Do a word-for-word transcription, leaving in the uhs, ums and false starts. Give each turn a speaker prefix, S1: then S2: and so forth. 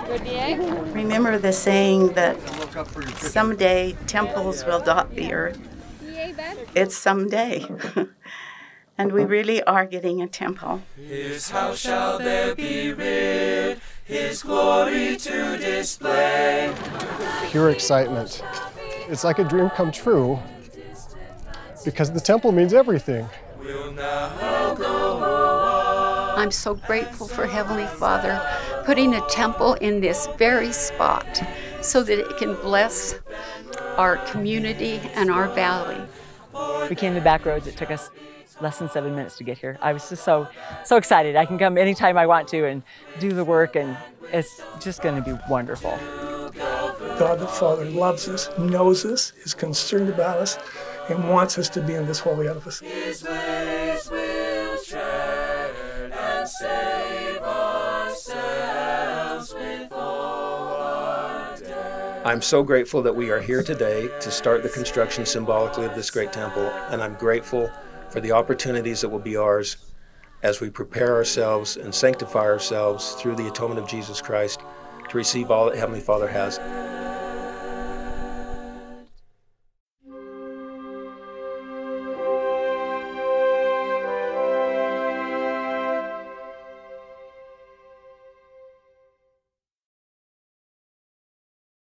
S1: Remember the saying that someday temples will dot the earth. It's someday. And we really are getting a temple.
S2: His house shall there be rid, his glory to display.
S3: Pure excitement. It's like a dream come true because the temple means everything.
S2: We'll now go on.
S4: I'm so grateful for Heavenly Father putting a temple in this very spot so that it can bless our community and our valley.
S5: We came the back roads. It took us less than seven minutes to get here. I was just so, so excited. I can come anytime I want to and do the work, and it's just going to be wonderful.
S6: God the Father loves us, knows us, is concerned about us, and wants us to be in this holy edifice.
S2: His ways will tread and save ourselves with all our day.
S7: I'm so grateful that we are here today to start the construction symbolically of this great temple, and I'm grateful for the opportunities that will be ours as we prepare ourselves and sanctify ourselves through the atonement of Jesus Christ to receive all that Heavenly Father has.